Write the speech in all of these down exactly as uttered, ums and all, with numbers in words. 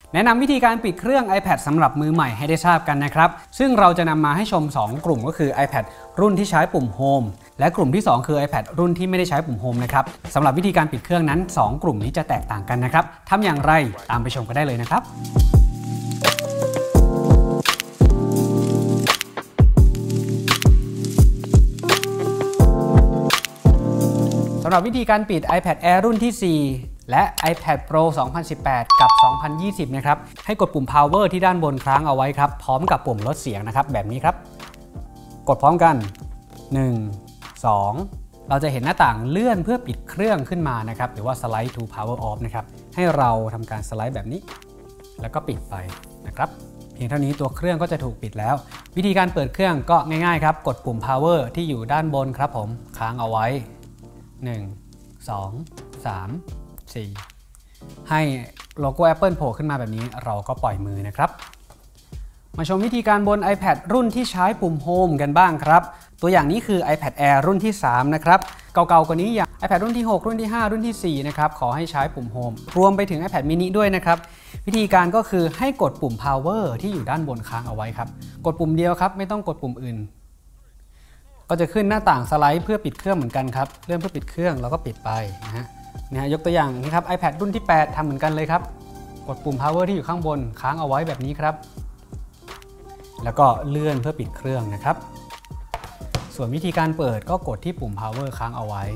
แนะนำวิธีการปิดเครื่อง iPad สำหรับมือใหม่ให้ได้ทราบกันนะครับซึ่งเราจะนำมาให้ชมสองกลุ่มก็คือ iPad รุ่นที่ใช้ปุ่ม Home และกลุ่มที่สองคือ iPad รุ่นที่ไม่ได้ใช้ปุ่ม Home นะครับสำหรับวิธีการปิดเครื่องนั้นสองกลุ่มนี้จะแตกต่างกันนะครับทำอย่างไรตามไปชมกันได้เลยนะครับสำหรับวิธีการปิด iPad Air รุ่นที่สี่และ iPad Pro สองพันสิบแปด กับ สองพันยี่สิบ นะครับให้กดปุ่ม Power ที่ด้านบนค้างเอาไว้ครับพร้อมกับปุ่มลดเสียงนะครับแบบนี้ครับกดพร้อมกันหนึ่ง สองเราจะเห็นหน้าต่างเลื่อนเพื่อปิดเครื่องขึ้นมานะครับหรือว่า Slide to Power Off นะครับให้เราทำการสไลด์แบบนี้แล้วก็ปิดไปนะครับเพียงเท่านี้ตัวเครื่องก็จะถูกปิดแล้ววิธีการเปิดเครื่องก็ง่ายๆครับกดปุ่ม Power ที่อยู่ด้านบนครับผมค้างเอาไว้หนึ่ง สอง สาม สี่ให้โลโก้ Apple โผล่ขึ้นมาแบบนี้เราก็ปล่อยมือนะครับมาชมวิธีการบน iPad รุ่นที่ใช้ปุ่ม Home กันบ้างครับตัวอย่างนี้คือ iPad Air รุ่นที่สามนะครับเก่าๆกว่านี้อย่าง iPad รุ่นที่หกรุ่นที่ห้ารุ่นที่สี่นะครับขอให้ใช้ปุ่ม Home รวมไปถึง iPad mini ด้วยนะครับวิธีการก็คือให้กดปุ่ม Power ที่อยู่ด้านบนค้างเอาไว้ครับกดปุ่มเดียวครับไม่ต้องกดปุ่มอื่นก็จะขึ้นหน้าต่างสไลด์เพื่อปิดเครื่องเหมือนกันครับเลื่อนเพื่อปิดเครื่องแล้วก็ปิดไปนะฮะนะฮะยกตัวอย่างนี้ครับ iPad รุ่นที่แปดทำเหมือนกันเลยครับกดปุ่ม Power ที่อยู่ข้างบนค้างเอาไว้แบบนี้ครับแล้วก็เลื่อนเพื่อปิดเครื่องนะครับส่วนวิธีการเปิดก็กดที่ปุ่ม Power ค้างเอาไว้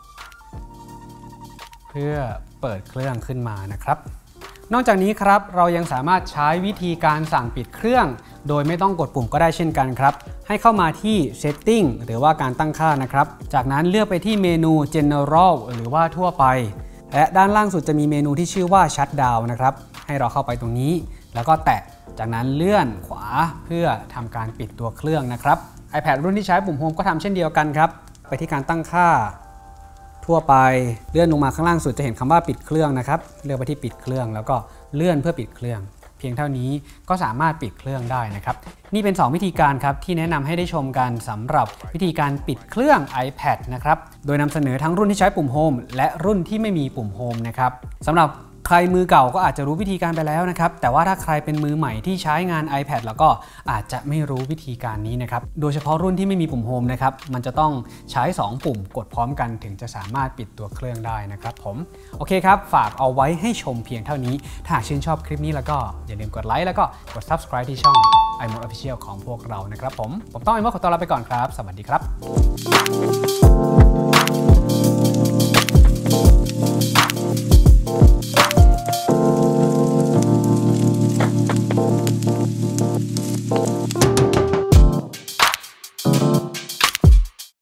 เพื่อเปิดเครื่องขึ้นมานะครับนอกจากนี้ครับเรายังสามารถใช้วิธีการสั่งปิดเครื่องโดยไม่ต้องกดปุ่มก็ได้เช่นกันครับให้เข้ามาที่ Setting หรือว่าการตั้งค่านะครับจากนั้นเลือกไปที่เมนู General หรือว่าทั่วไปและด้านล่างสุดจะมีเมนูที่ชื่อว่า Shutdown นะครับให้เราเข้าไปตรงนี้แล้วก็แตะจากนั้นเลื่อนขวาเพื่อทำการปิดตัวเครื่องนะครับ iPad รุ่นที่ใช้ปุ่ม Home ก็ทำเช่นเดียวกันครับไปที่การตั้งค่าทั่วไปเลื่อนลงมาข้างล่างสุดจะเห็นคำว่าปิดเครื่องนะครับเลือกไปที่ปิดเครื่องแล้วก็เลื่อนเพื่อปิดเครื่องเพียงเท่านี้ก็สามารถปิดเครื่องได้นะครับนี่เป็นสองวิธีการครับที่แนะนำให้ได้ชมกันสำหรับวิธีการปิดเครื่อง iPad นะครับโดยนำเสนอทั้งรุ่นที่ใช้ปุ่ม Home และรุ่นที่ไม่มีปุ่ม Home นะครับสำหรับใครมือเก่าก็อาจจะรู้วิธีการไปแล้วนะครับแต่ว่าถ้าใครเป็นมือใหม่ที่ใช้งาน iPad แล้วก็อาจจะไม่รู้วิธีการนี้นะครับโดยเฉพาะรุ่นที่ไม่มีปุ่ม Home นะครับมันจะต้องใช้สองปุ่มกดพร้อมกันถึงจะสามารถปิดตัวเครื่องได้นะครับผมโอเคครับฝากเอาไว้ให้ชมเพียงเท่านี้ถ้าชื่นชอบคลิปนี้แล้วก็อย่าลืมกดไลค์แล้วก็กด Subscribe ที่ช่อง iMode Official ของพวกเรานะครับผมผมต้อง iMode ขอตัวลาไปก่อนครับสวัสดีครับ